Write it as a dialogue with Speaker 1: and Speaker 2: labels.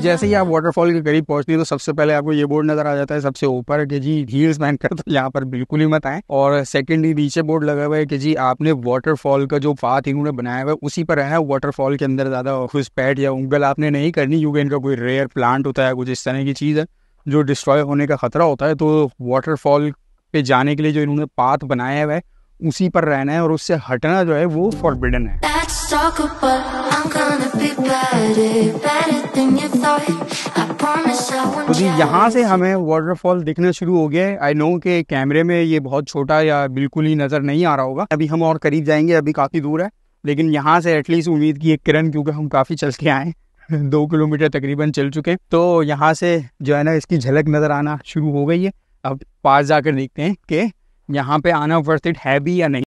Speaker 1: जैसे ही आप वाटरफॉल के करीब पहुंचते हैं तो सबसे पहले आपको ये बोर्ड नजर आ जाता है सबसे ऊपर कि जी हील्स पहन कर तो यहाँ पर बिल्कुल ही मत आए। और सेकंडली नीचे बोर्ड लगा हुआ है कि जी आपने वाटरफॉल का जो पाथ इन्होंने बनाया हुआ है उसी पर रहना है। वाटरफॉल के अंदर ज्यादा घुसपैठ या उंगल आपने नहीं करनी, क्योंकि इनका कोई रेयर प्लांट होता है, कुछ इस तरह की चीज है जो डिस्ट्रॉय होने का खतरा होता है। तो वाटरफॉल पे जाने के लिए जो इन्होंने पाथ बनाया हुआ है उसी पर रहना है और उससे हटना जो है वो फॉरबिडन है। तो जी यहाँ से हमें वाटरफॉल दिखना शुरू हो गया है। आई नो कि कैमरे में ये बहुत छोटा या बिल्कुल ही नजर नहीं आ रहा होगा। अभी हम और करीब जाएंगे, अभी काफी दूर है, लेकिन यहाँ से एटलीस्ट उम्मीद की एक किरण, क्योंकि हम काफी चल के आए 2 किलोमीटर तकरीबन चल चुके, तो यहाँ से जो है ना इसकी झलक नजर आना शुरू हो गई है। अब पास जाकर देखते हैं कि यहाँ पे आना वर्थ इट है भी या नहीं।